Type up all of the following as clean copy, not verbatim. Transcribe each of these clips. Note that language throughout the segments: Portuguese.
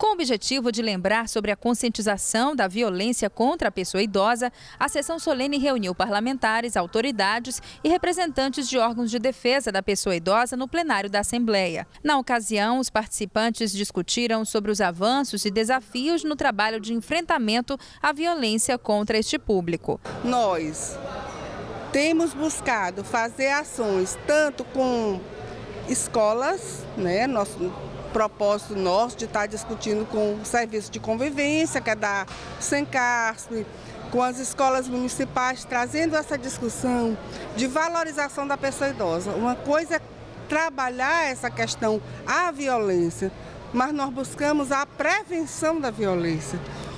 Com o objetivo de lembrar sobre a conscientização da violência contra a pessoa idosa, a sessão solene reuniu parlamentares, autoridades e representantes de órgãos de defesa da pessoa idosa no plenário da Assembleia. Na ocasião, os participantes discutiram sobre os avanços e desafios no trabalho de enfrentamento à violência contra este público. Nós temos buscado fazer ações tanto com escolas, nosso propósito nosso de estar discutindo com o serviço de convivência, que é da Sencasp, com as escolas municipais, trazendo essa discussão de valorização da pessoa idosa. Uma coisa é trabalhar essa questão, a violência, mas nós buscamos a prevenção da violência.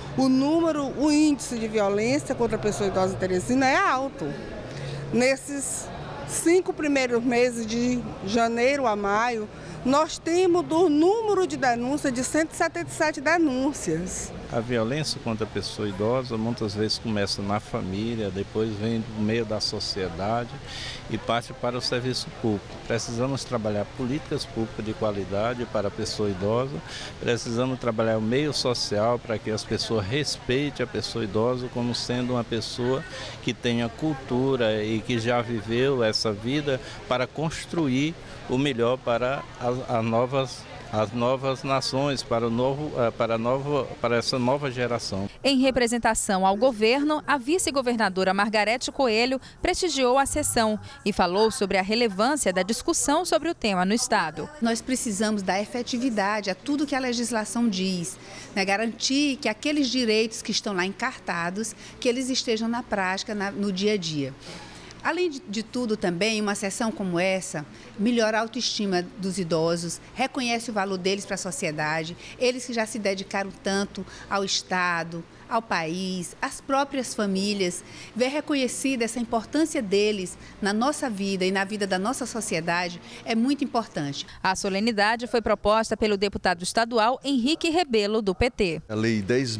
O índice de violência contra a pessoa idosa em Teresina é alto. Nesses 5 primeiros meses de janeiro a maio, nós temos do número de denúncias de 177 denúncias. A violência contra a pessoa idosa muitas vezes começa na família, depois vem do meio da sociedade e parte para o serviço público. Precisamos trabalhar políticas públicas de qualidade para a pessoa idosa, precisamos trabalhar o meio social para que as pessoas respeitem a pessoa idosa como sendo uma pessoa que tenha cultura e que já viveu essa vida para construir o melhor para as novas nações, para essa nova geração. Em representação ao governo, a vice-governadora Margarete Coelho prestigiou a sessão e falou sobre a relevância da discussão sobre o tema no Estado. Nós precisamos dar efetividade a tudo que a legislação diz, garantir que aqueles direitos que estão lá encartados, que eles estejam na prática, no dia a dia. Além de tudo também, uma sessão como essa melhora a autoestima dos idosos, reconhece o valor deles para a sociedade, eles que já se dedicaram tanto ao Estado, ao país, às próprias famílias, ver reconhecida essa importância deles na nossa vida e na vida da nossa sociedade é muito importante. A solenidade foi proposta pelo deputado estadual Henrique Rebelo, do PT. A Lei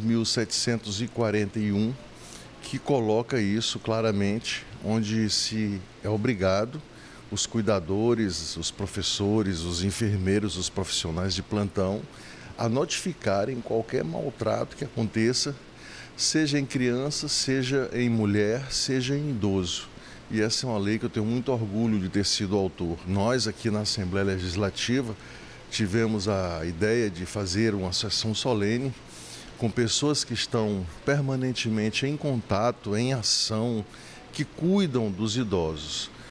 10.741, que coloca isso claramente, onde se é obrigado os cuidadores, os professores, os enfermeiros, os profissionais de plantão a notificarem qualquer maltrato que aconteça, seja em criança, seja em mulher, seja em idoso. E essa é uma lei que eu tenho muito orgulho de ter sido autor. Nós aqui na Assembleia Legislativa tivemos a ideia de fazer uma sessão solene com pessoas que estão permanentemente em contato, em ação, que cuidam dos idosos.